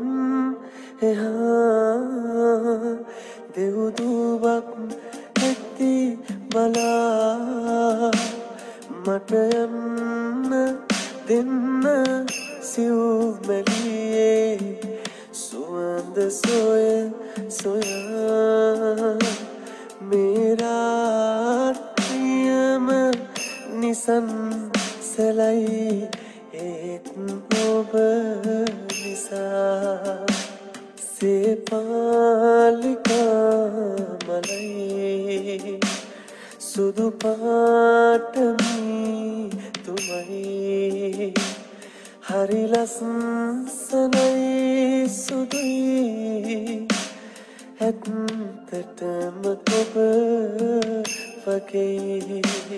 ඔබෙන් එහා දෙව්දුවක් ඇති බලා මට යන්න දෙන්න සිව්මැලියේ සුවඳ සොය සොයා මේ රාත්‍රියම නිසන් සැලයි ඒත් ඔබ නිසා සේපාලිකා මලයි සුදු පාටමි තුමයි හරි ලස්සනයි සුදුයි ඇත්තටම ඔබ වගේ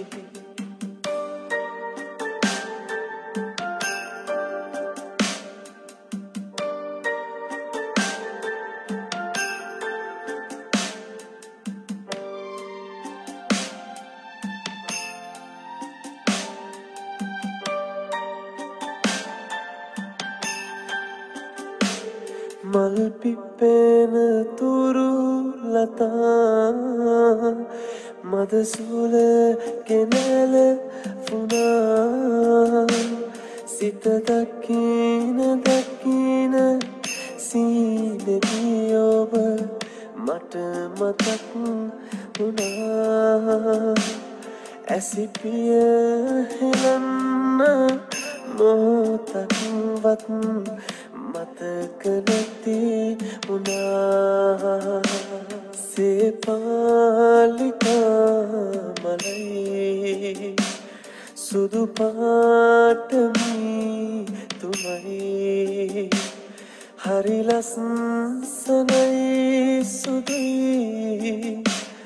මල් පිපෙන තුරු ලතා මද සුල ගෙනල පුනා සිත දකින දකින සීනෙදී ඔබ මට මතක් වුණා ඇසිපිය හෙලන්න මොහොතක්වත් මතක නැති වුණා සේපාලිකා මලයි සුදු පාටමි තුමයි හරි ලස්සනයි සුදුයි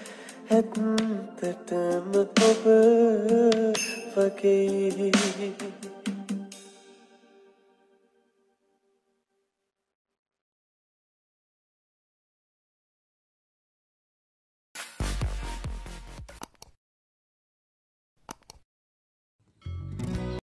ඇත්තටම ඔබ වගේ